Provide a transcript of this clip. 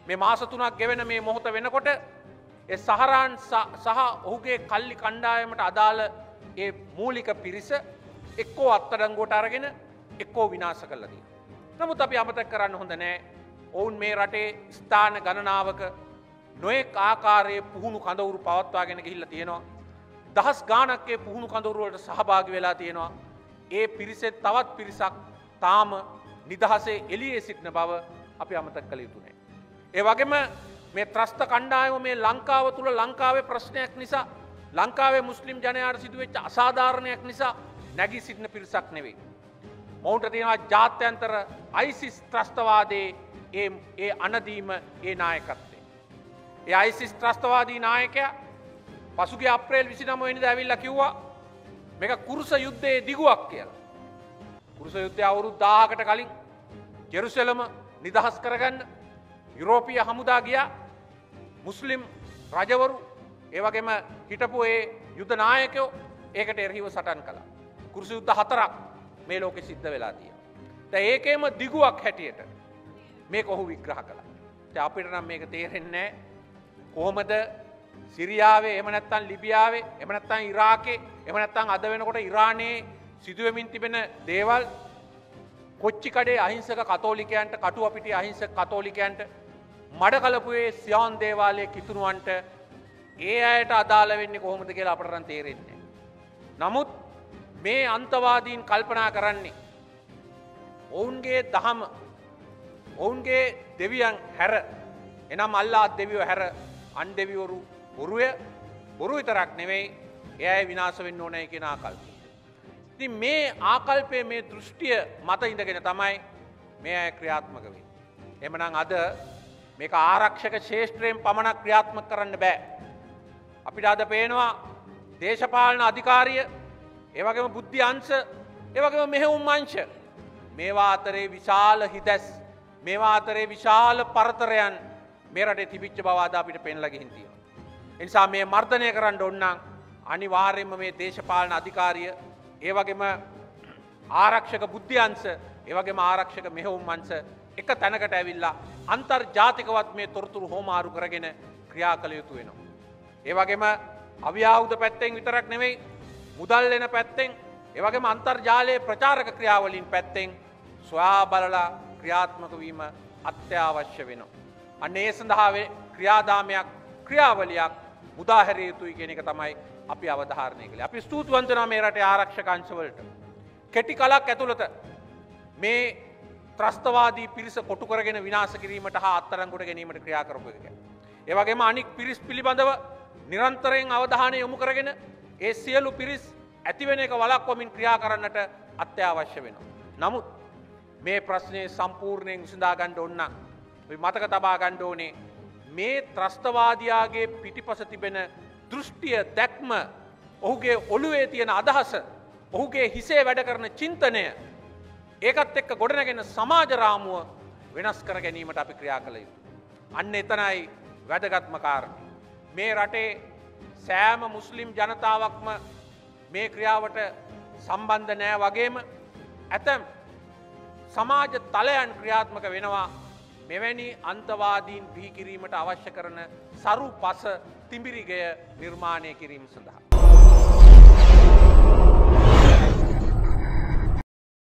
මේ මාස 3ක් ගෙවෙන මේ මොහොත වෙනකොට ඒ සහරාන් සහ ඔහුගේ කල්ලි කණ්ඩායමට අදාළ ඒ මූලික පිරිස එක්කෝ අත්අඩංගුවට අරගෙන එක්කෝ විනාශ කළා තියෙනවා. නමුත් අපි අමතක කරන්න හොඳ නැහැ. ඔවුන් මේ රටේ ස්ථාන ගණනාවක නොයෙක් ආකාරයේ පුහුණු කඳවුරු පවත්වාගෙන ගිහිල්ලා තියෙනවා. දහස් ගාණක් ඒ පුහුණු කඳවුරු වලට සහභාගී වෙලා තියෙනවා. ඒ පිරිසෙත් තවත් පිරිසක් තාම නිදහසේ එළියේ සිටින බව අපි අමතක කළ යුතු නැහැ. ඒ වගේම මේ ත්‍රස්ත කණ්ඩායම මේ ලංකාව තුල ලංකාවේ ප්‍රශ්නයක් නිසා ලංකාවේ මුස්ලිම් ජනයාට සිදුවෙච්ච අසාධාරණයක් නිසා නැගී සිටින පිරිසක් නෙවෙයි. මොවුන්ට තියෙනවා ජාත්‍යන්තර ISIS ත්‍රස්තවාදයේ ඒ අනදීම ඒ නායකත්වය. ඒ ISIS ත්‍රස්තවාදී නායකයා පසුගිය අප්‍රේල් 29 වෙනිදා ඇවිල්ලා කිව්වා මේක කුරුස යුද්ධයේ දිගුවක් කියලා. කුරුස යුද්ධය අවුරුදු 1000කට කලින් ජෙරුසලම නිදහස් කරගන්න යුරෝපීය හමුදා ගියා. මුස්ලිම් රජවරු ඒ වගේම හිටපු ඒ යුද නායකයෝ ඒකට එරෙහිව සටන් කළා. කුරුස යුද්ධ 4ක් මේ ලෝකෙ සිද්ධ වෙලා තියෙනවා. දැන් ඒකේම දිගුවක් හැටියට මේක ඔහු විග්‍රහ කළා. දැන් අපිට නම් මේක තේරෙන්නේ නැහැ. කොහොමද සිරියාවේ එහෙම නැත්නම් ලිබියාවේ එහෙම නැත්නම් ඉරාකේ එහෙම නැත්නම් අද වෙනකොට ඉරානයේ සිදුවෙමින් තිබෙන දේවල් කොච්චිකඩේ අහිංසක කතෝලිකයන්ට කටුවපිටිය අහිංසක කතෝලිකයන්ට මඩකලපුවේ සියොන් දේවාලයේ කිතුණුවන්ට ඒ අයට අදාළ වෙන්නේ කොහොමද කියලා අපට නම් තේරෙන්නේ නැහැ. නමුත් මේ අන්තවාදීන් කල්පනා කරන්නේ ඔවුන්ගේ දහම ඔවුන්ගේ දෙවියන් හැර එනම් අල්ලාහ් දෙවියෝ හැර අන් දෙවිවරු බොරු විතරක් නෙවෙයි ඒ අය විනාශ වෙන්න ඕනේ කියන ආකල්පය. ඉතින් මේ ආකල්පයේ මේ දෘෂ්ටිය මත ඉඳගෙන තමයි මේ අය ක්‍රියාත්මක වෙන්නේ. එහෙමනම් අද මේක ආරක්ෂක ශේෂ්ත්‍රයෙන් පමණක් ක්‍රියාත්මක කරන්න බෑ. අපිට අද පේනවා දේශපාලන අධිකාරිය, ඒ වගේම බුද්ධි අංශ, ඒ වගේම මෙහෙයුම් අංශ මේවා අතරේ විශාල හිතැස්, මේවා අතරේ විශාල පරතරයන් මේ රටේ තිබිච්ච බව අද අපිට පෙන්ලා ගිහින් තියෙනවා. ඒ නිසා මේ මර්ධනය කරන්න ඕන නම් අනිවාර්යයෙන්ම මේ දේශපාලන අධිකාරිය, ඒ වගේම ආරක්ෂක බුද්ධි අංශ, ඒ වගේම ආරක්ෂක මෙහෙයුම් අංශ එක තැනකට ඇවිල්ලා අන්තර්ජාතිකවත් මේ තොරතුරු හොමාරු කරගෙන ක්‍රියා කළ යුතු වෙනවා. ඒ වගේම අවියාවුද පැත්තෙන් විතරක් නෙවෙයි මුදල් දෙන පැත්තෙන්, ඒ වගේම අන්තර්ජාලයේ ප්‍රචාරක ක්‍රියාවලින් පැත්තෙන් සොයා බලලා ක්‍රියාත්මක වීම අත්‍යවශ්‍ය වෙනවා. අන්න ඒ සඳහා ක්‍රියාදාමයක් ක්‍රියාවලියක් මුදා හැරිය යුතුයි කියන එක තමයි අපි අවධාරණය කළේ. අපි ස්තුතිවන්ත වෙනවා මේ රටේ ආරක්ෂක අංශවලට. කෙටි කලක් ඇතුළත මේ ත්‍රස්තවාදී පිරිස කොටු කරගෙන විනාශ කිරීමට හා අත්අඩංගුවට ගැනීමට ක්‍රියා කරපු එක. ඒ වගේම අනික් පිරිස් පිළිබඳව නිරන්තරයෙන් අවධානය යොමු කරගෙන ඒ සියලු පිරිස් ඇතිවෙන එක වළක්වමින් ක්‍රියා කරන්නට අත්‍යවශ්‍ය වෙනවා. නමුත් මේ ප්‍රශ්නේ සම්පූර්ණයෙන් විසඳා ගන්න ඕන නම් අපි මතක තබා ගන්න ඕනේ මේ ත්‍රස්තවාදියාගේ පිටිපස තිබෙන දෘෂ්ටිය, දැක්ම, ඔහුගේ ඔළුවේ තියෙන අදහස, ඔහුගේ හිසේ වැඩ කරන චින්තනය, ඒකත් එක්ක ගොඩනගෙන සමාජ රාමුව වෙනස් කර ගැනීමට අපි ක්‍රියා කළ යුතුයි. අන්න එතනයි වැදගත්ම කාරණේ. මේ රටේ සෑම මුස්ලිම් ජනතාවක්ම මේ ක්‍රියාවට සම්බන්ධ නෑ වගේම ඇතැම් සමාජ තලයන් ක්‍රියාත්මක වෙනවා මෙවැනි අන්තවාදීන් බිහි කිරීමට අවශ්‍ය කරන සරු පස තිඹිරිගය නිර්මාණය කිරීම සඳහා.